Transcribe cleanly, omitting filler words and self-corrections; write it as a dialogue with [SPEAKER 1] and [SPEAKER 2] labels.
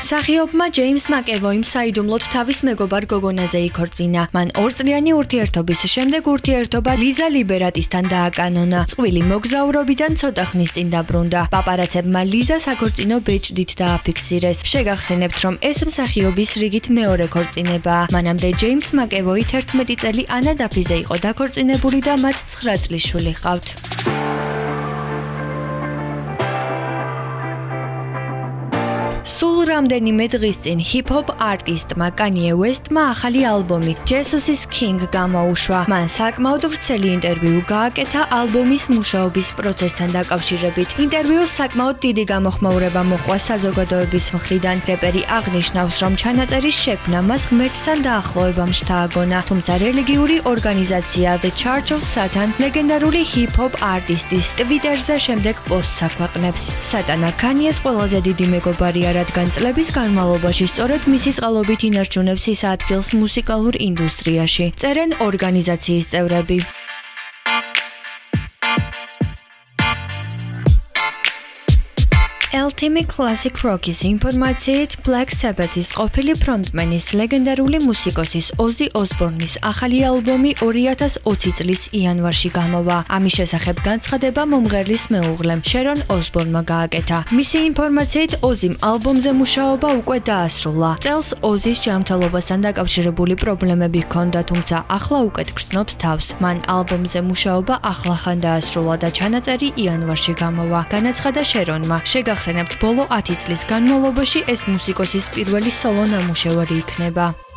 [SPEAKER 1] მსახიობმა ჯეიმს მაკევოიმ საიდუმლოდ თავის მეგობარ გოგონაზე იქორწინა. მან 2 წლიანი ურთიერთობის შემდეგ ურთიერთობა ლიზა ლიბერატისთან დააკანონა. წყვილი მოგზაურობიდან ცოტა ხნის წინ დაბრუნდა. პაპარაცებმა ლიზას აქორწინო ბეჭდით დააფიქსირეს. შეგახსენებთ, რომ ეს მსახიობის რიგით მეორე ქორწინებაა. მანამდე ჯეიმს მაკევოი 11 წელი ანა დაფიზე იყო დაქორწინებული და მათ 9 წლის შვილი ჰყავთ. სულ რამდენიმე დღის წინ ჰიპ-ჰოპ არტისტმა კანიე უესტმა ახალი ალბომი Jesus is King გამოუშვა. მან საკმაოდ ვრცელი ინტერვიუ გააკეთა ალბომის მუშაობის პროცესთან დაკავშირებით. ინტერვიუს საკმაოდ დიდი გამოხმაურება მოჰყვა საზოგადოების მხრიდან. რეპერი აღნიშნავს, რომ ჩანაწერის შექმნა მას ღმერთთან დაახლოებამ შთააგონა, თუმცა რელიგიური ორგანიზაცია The Church of Satan ლეგენდარული ჰიპ-ჰოპ არტისტის ტვიტერზე შემდეგ პოსტს აქვეყნებს. სატანა კანიეს ყველაზე დიდი მეგობარია, რადგან წლების განმავლობაში სწორედ მისი წყალობით ინარჩუნებს ის ადგილს მუსიკალურ ინდუსტრიაში. წერენ ორგანიზაციის წევრები. Ultimate Classic Rock-ის ინფორმაციით Black Sabbath-ის ყოფილი ფრონტმენის ლეგენდარული მუსიკოსის ოზი ოსბორნის ახალი ალბომი 2020 წლის იანვარში გამოვა. ამის შესახებ განცხადება მომღერლის მეუღლემ შერონ ოსბორნმა გააკეთა. მისი ინფორმაციით ოზიმ ალბომზე მუშაობა უკვე დაასრულა. წელს ოზის ჯანმრთელობასთან დაკავშირებული პრობლემები ჰქონდა, თუმცა ახლა უკეთ გრძნობს თავს. მან ალბომზე მუშაობა ახლახან დაასრულა და ჩანაწერი იანვარში გამოვა. განაცხადა შერონმა. შეგახსენებთ, ბოლო 10 წლის განმავლობაში ეს მუსიკოსის პირველი სოლო ნამუშევარი იქნება.